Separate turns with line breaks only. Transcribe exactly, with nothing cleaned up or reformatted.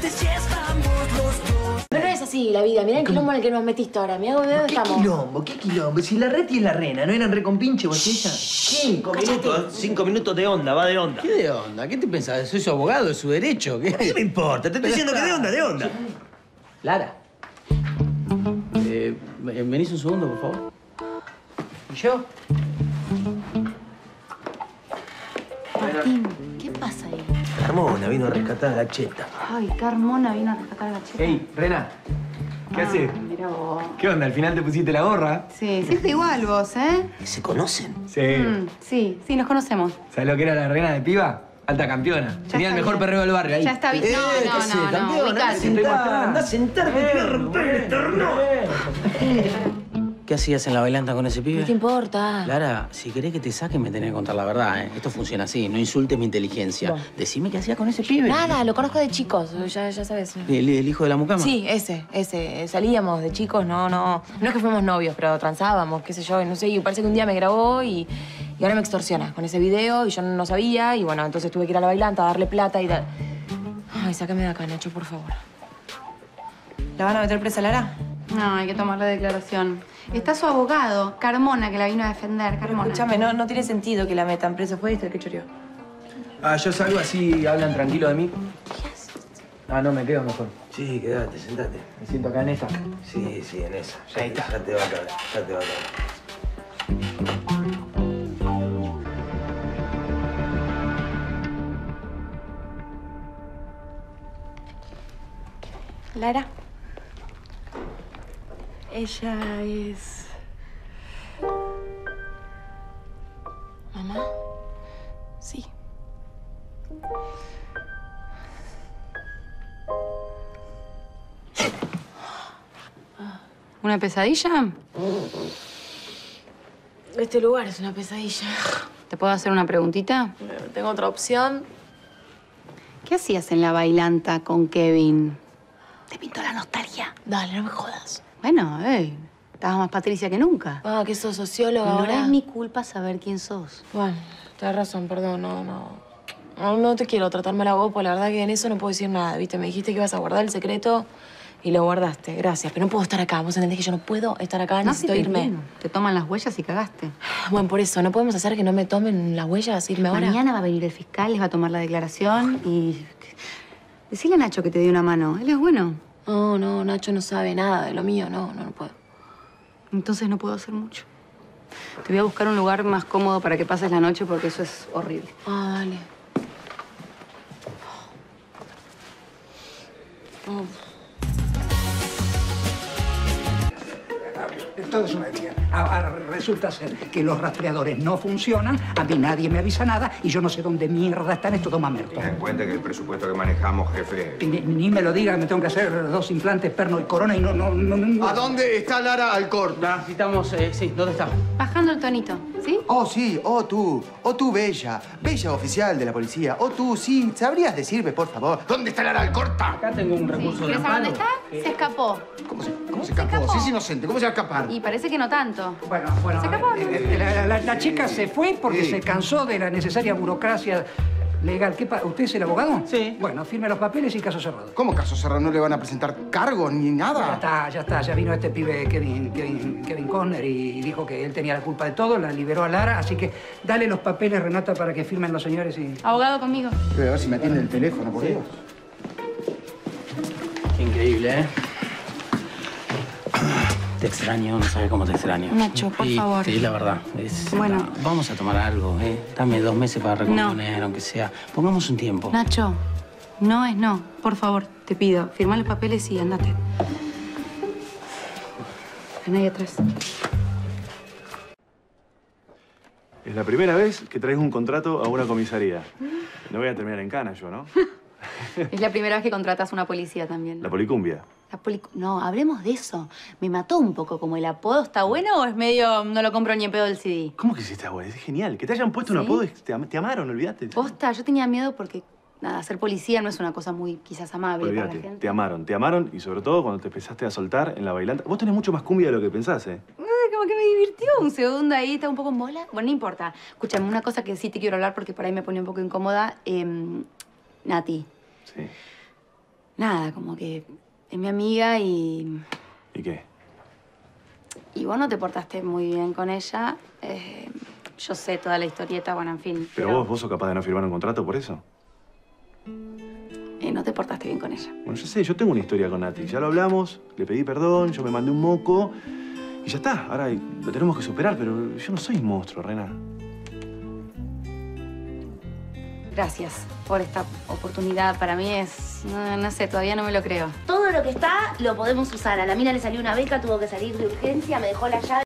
fuerte si estamos los dos.
Pero no es así la vida. Mirá el quilombo en el que nos metiste ahora. Mirá dónde
¿Qué
estamos.
quilombo? ¿Qué quilombo? Si la Reti es la rena, ¿no eran recompinche botella?
Cinco minutos, cinco minutos de onda, va de onda.
¿Qué de onda? ¿Qué te pensás? Soy su abogado, es su derecho. ¿Qué,
¿Qué me importa? Te estoy diciendo que de onda, de onda.
Lara. Eh, ¿Venís un segundo, por favor? ¿Y yo?
Martín, ¿qué pasa ahí?
Carmona vino a rescatar a la cheta.
Ay, Carmona vino a rescatar a la chica.
Hey, Rena, ¿qué
Ah,
haces?
Mira vos.
¿Qué onda? ¿Al final te pusiste la gorra?
Sí, siempre igual vos, ¿eh?
¿Se conocen?
Sí.
Mm, sí, sí, nos conocemos.
¿Sabes lo que era la Rena de piba? Alta campeona.
Ya
Tenía el
está
mejor
bien.
perreo del barrio ahí.
Ya está bien.
Eh,
No,
¿qué
no,
haces,
no, no,
campeón? Andá a
ubicate.
sentar, andá a sentarte, te voy a romper el estornón.
¿Qué hacías en la bailanta con ese pibe?
¿Qué te importa?
Lara, si querés que te saquen, me tenés que contar la verdad, ¿eh? Esto funciona así, no insultes mi inteligencia.
Bueno.
Decime qué hacías con ese pibe.
Nada, lo conozco de chicos. Ya, ya sabes.
¿El, el hijo de la mucama?
Sí, ese, ese. Salíamos de chicos, no, no. No es que fuimos novios, pero transábamos, qué sé yo, no sé. Y parece que un día me grabó y, y ahora me extorsiona con ese video y yo no sabía. Y bueno, entonces tuve que ir a la bailanta a darle plata y tal. Ay, sácame de acá, Nacho, por favor. ¿La van a meter presa, Lara?
No, hay que tomar la declaración. Está su abogado, Carmona, que la vino a defender. Carmona.
Escúchame, no, no tiene sentido que la metan presa. Fue este el que choreó.
Ah, yo salgo así, hablan tranquilo de mí. Ah, no, me quedo mejor.
Sí, quédate, sentate.
Me siento acá en esta.
Sí, sí, en esa. Ya,
Ahí está.
ya te va a caber, ya te va a caber.
Lara. Ella es... ¿Mamá? Sí.
¿Una pesadilla?
Este lugar es una pesadilla.
¿Te puedo hacer una preguntita?
Tengo otra opción.
¿Qué hacías en la bailanta con Kevin? ¿Te pintó la nostalgia?
Dale, no me jodas.
Bueno, ey, estabas más Patricia que nunca.
Ah, que sos socióloga
No
ahora.
es mi culpa saber quién sos.
Bueno, tenés razón, perdón, no, no. No, no te quiero tratarme la voz, porque la verdad que en eso no puedo decir nada, ¿viste? Me dijiste que ibas a guardar el secreto y lo guardaste. Gracias, pero no puedo estar acá. Vos entendés que yo no puedo estar acá,
No, si
necesito
te
irme.
entiendo. Te toman las huellas y cagaste.
Bueno, por eso, ¿no podemos hacer que no me tomen las huellas, irme ahora?
Mañana va a venir el fiscal, les va a tomar la declaración y... Decile a Nacho que te dio una mano. Él es bueno.
No, no, Nacho no sabe nada de lo mío, no, no, no puedo.
Entonces no puedo hacer mucho. Te voy a buscar un lugar más cómodo para que pases la noche porque eso es horrible.
Ah, dale. Oh.
Todo es una mentira. Ahora resulta ser que los rastreadores no funcionan, a mí nadie me avisa nada y yo no sé dónde mierda están estos dos mamertos.
Ten en cuenta que el presupuesto que manejamos, jefe...
Ni, ni me lo diga, me tengo que hacer dos implantes, perno y corona y no... no, no, no.
¿A dónde está Lara Alcor?
La necesitamos, eh, sí, ¿dónde está?
Bajando el tonito, ¿sí?
Oh, sí, oh, tú. Oh, tú, Bella. Bella oficial de la policía. Oh, tú, sí. ¿Sabrías decirme, por favor, dónde está Lara Alcorta?
Acá tengo un recurso de
¿Quieres saber dónde
amparo.
está? Se escapó.
¿Cómo se, cómo se escapó?
escapó.
Sí, es inocente. ¿Cómo se va a escapar?
Y parece que no tanto.
Bueno, bueno,
Se
a ver,
escapó.
eh, la, la- la chica se fue porque
Sí.
se cansó de la necesaria burocracia legal. ¿Qué pa- ¿Usted es el abogado?
Sí.
Bueno, firme los papeles y caso cerrado.
¿Cómo caso cerrado? ¿No le van a presentar cargo ni
Ya
nada?
está, ya está. Ya vino este pibe Kevin, Kevin, Kevin Conner y dijo que él tenía la culpa de todo, la liberó a Lara, así que dale los papeles, Renata, para que firmen los señores y...
Abogado conmigo.
Voy a ver si me atiende el teléfono, por Dios.
Qué increíble, ¿eh? Te extraño, no sabes cómo te extraño.
Nacho, por
Sí,
favor.
Sí, la verdad. Es-
Bueno.
no, vamos a tomar algo, ¿eh? Dame dos meses para recomponer, aunque sea. Pongamos un tiempo.
Nacho, no es no. Por favor, te pido. Firma los papeles y andate. Ven ahí atrás.
Es la primera vez que traes un contrato a una comisaría. No voy a terminar en cana yo, ¿no?
Es la primera vez que contratas una policía también.
La policumbia.
La poli- No, hablemos de eso. Me mató un poco. ¿Como el apodo está bueno o es medio no lo compro ni en pedo del C D?
¿Cómo que sí está bueno? Es genial. Que te hayan puesto un
¿Sí?
apodo, te, am- te amaron, olvídate.
Posta, yo tenía miedo porque, nada, ser policía no es una cosa muy quizás amable para la
Olvídate,
gente.
te amaron, te amaron y sobre todo cuando te empezaste a soltar en la bailanta. Vos tenés mucho más cumbia de lo que pensás, ¿eh?
Ay, como que me divirtió un segundo ahí, estaba un poco en bola. Bueno, no importa. Escúchame, una cosa que sí te quiero hablar porque por ahí me pone un poco incómoda. Eh, Nati,
Sí.
nada, como que es mi amiga y...
¿Y qué?
Y vos no te portaste muy bien con ella. Eh, yo sé toda la historieta, bueno, en fin.
¿Pero, vos, vos sos capaz de no firmar un contrato por eso?
Eh, no te portaste bien con ella.
Bueno, yo sé, yo tengo una historia con Nati. Ya lo hablamos, le pedí perdón, yo me mandé un moco y ya está. Ahora lo tenemos que superar, pero yo no soy un monstruo, Rena.
Gracias por esta oportunidad. Para mí es... No, no sé, todavía no me lo creo.
Todo lo que está lo podemos usar. A la mina le salió una beca, tuvo que salir de urgencia, me dejó la llave.